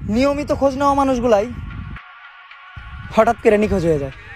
নিয়মিত খোঁজ নেওয়া মানুষগুলাই হঠাৎ করে নিখোঁজ হয়ে যায়।